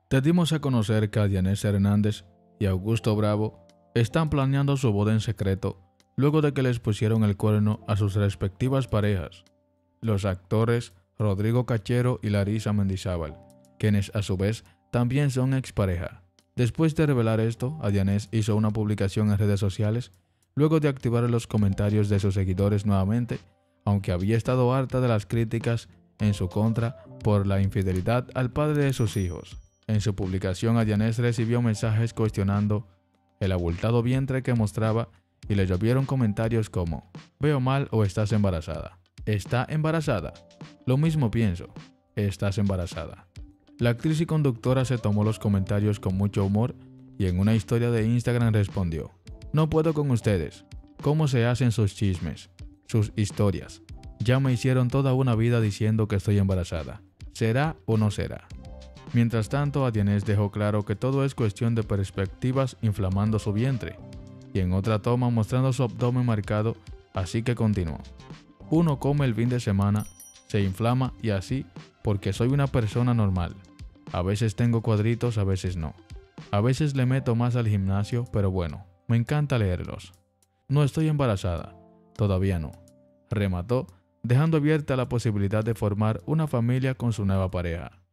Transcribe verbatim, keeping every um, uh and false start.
Te dimos a conocer que Adianés Hernández y Augusto Bravo están planeando su boda en secreto luego de que les pusieron el cuerno a sus respectivas parejas, los actores Rodrigo Cachero y Larisa Mendizábal, quienes a su vez también son expareja. Después de revelar esto, Adianés hizo una publicación en redes sociales luego de activar los comentarios de sus seguidores nuevamente, aunque había estado harta de las críticas en su contra por la infidelidad al padre de sus hijos. En su publicación, Adianés recibió mensajes cuestionando el abultado vientre que mostraba y le llovieron comentarios como «Veo mal o estás embarazada». ¿Está embarazada? Lo mismo pienso. ¿Estás embarazada? La actriz y conductora se tomó los comentarios con mucho humor y en una historia de Instagram respondió: «No puedo con ustedes. ¿Cómo se hacen sus chismes? Sus historias. Ya me hicieron toda una vida diciendo que estoy embarazada. ¿Será o no será?». Mientras tanto, Adianés dejó claro que todo es cuestión de perspectivas inflamando su vientre, y en otra toma mostrando su abdomen marcado, así que continuó: «Uno come el fin de semana, se inflama y así porque soy una persona normal. A veces tengo cuadritos, a veces no. A veces le meto más al gimnasio, pero bueno, me encanta leerlos. No estoy embarazada, todavía no», remató, dejando abierta la posibilidad de formar una familia con su nueva pareja.